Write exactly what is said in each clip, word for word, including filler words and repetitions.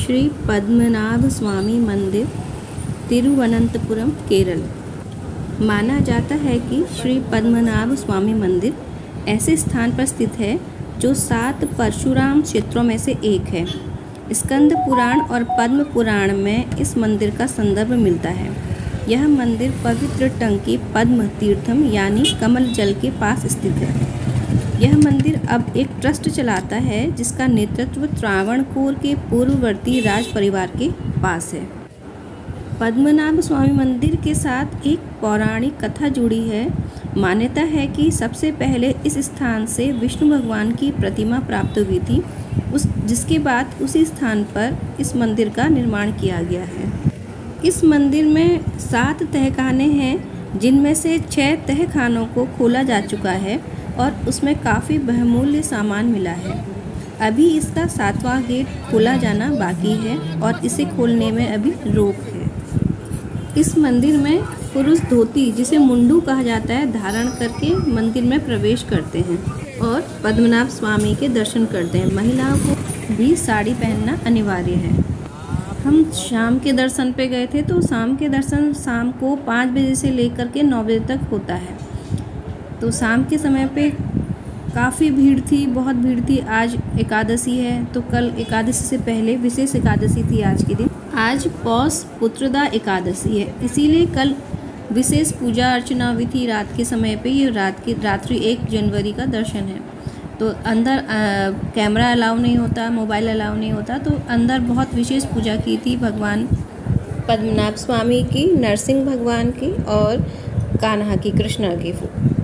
श्री पद्मनाभ स्वामी मंदिर, तिरुवनंतपुरम, केरल। माना जाता है कि श्री पद्मनाभ स्वामी मंदिर ऐसे स्थान पर स्थित है जो सात परशुराम क्षेत्रों में से एक है। स्कंद पुराण और पद्म पुराण में इस मंदिर का संदर्भ मिलता है। यह मंदिर पवित्र टंकी पद्म तीर्थम यानी कमल जल के पास स्थित है। यह मंदिर अब एक ट्रस्ट चलाता है जिसका नेतृत्व त्रावणकोर के पूर्ववर्ती राज परिवार के पास है। पद्मनाभ स्वामी मंदिर के साथ एक पौराणिक कथा जुड़ी है। मान्यता है कि सबसे पहले इस स्थान से विष्णु भगवान की प्रतिमा प्राप्त हुई थी, उस जिसके बाद उसी स्थान पर इस मंदिर का निर्माण किया गया है। इस मंदिर में सात तहखाने हैं, जिनमें से छह तहखानों को खोला जा चुका है और उसमें काफ़ी बहुमूल्य सामान मिला है। अभी इसका सातवां गेट खोला जाना बाकी है और इसे खोलने में अभी रोक है। इस मंदिर में पुरुष धोती, जिसे मुंडू कहा जाता है, धारण करके मंदिर में प्रवेश करते हैं और पद्मनाभ स्वामी के दर्शन करते हैं। महिलाओं को भी साड़ी पहनना अनिवार्य है। हम शाम के दर्शन पे गए थे, तो शाम के दर्शन शाम को पाँच बजे से लेकर के नौ बजे तक होता है। तो शाम के समय पे काफ़ी भीड़ थी, बहुत भीड़ थी। आज एकादशी है, तो कल एकादशी से पहले विशेष एकादशी थी आज के दिन। आज पौष पुत्रदा एकादशी है, इसीलिए कल विशेष पूजा अर्चना हुई थी रात के समय पे। ये रात की रात्रि एक जनवरी का दर्शन है। तो अंदर आ, कैमरा अलाउ नहीं होता, मोबाइल अलाउ नहीं होता, तो अंदर बहुत विशेष पूजा की थी भगवान पद्मनाभ स्वामी की, नरसिंह भगवान की और कान्हा की, कृष्णा की।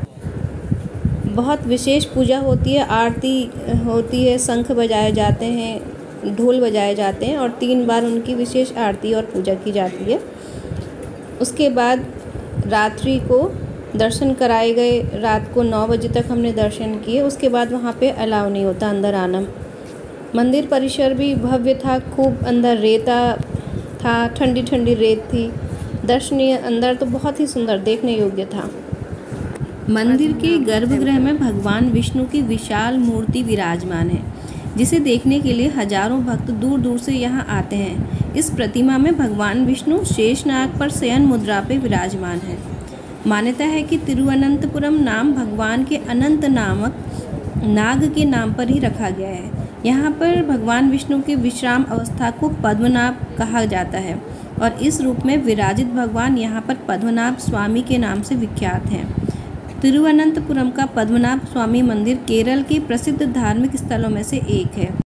बहुत विशेष पूजा होती है, आरती होती है, शंख बजाए जाते हैं, ढोल बजाए जाते हैं और तीन बार उनकी विशेष आरती और पूजा की जाती है। उसके बाद रात्रि को दर्शन कराए गए। रात को नौ बजे तक हमने दर्शन किए। उसके बाद वहाँ पे अलाउ नहीं होता अंदर आना। मंदिर परिसर भी भव्य था, खूब अंदर रेता था, ठंडी ठंडी रेत थी। दर्शनीय अंदर तो बहुत ही सुंदर, देखने योग्य था। मंदिर के गर्भगृह में भगवान विष्णु की विशाल मूर्ति विराजमान है, जिसे देखने के लिए हजारों भक्त दूर दूर से यहाँ आते हैं। इस प्रतिमा में भगवान विष्णु शेषनाग पर शयन मुद्रा पे विराजमान है। मान्यता है कि तिरुवनंतपुरम नाम भगवान के अनंत नामक नाग के नाम पर ही रखा गया है। यहाँ पर भगवान विष्णु की विश्राम अवस्था को पद्मनाभ कहा जाता है और इस रूप में विराजित भगवान यहाँ पर पद्मनाभ स्वामी के नाम से विख्यात हैं। तिरुवनंतपुरम का पद्मनाभ स्वामी मंदिर केरल के प्रसिद्ध धार्मिक स्थलों में से एक है।